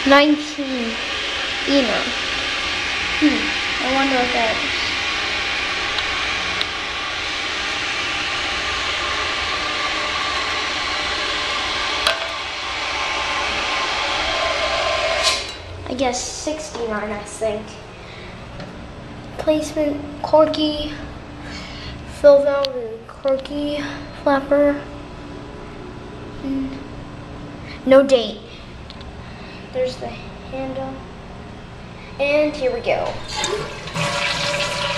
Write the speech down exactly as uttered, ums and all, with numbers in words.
nineteen. Eno. Hmm. I wonder what that is. I guess sixty-nine, I think. Placement, Korky, fill valve, and Korky flapper. Mm. No date. There's the handle. And here we go.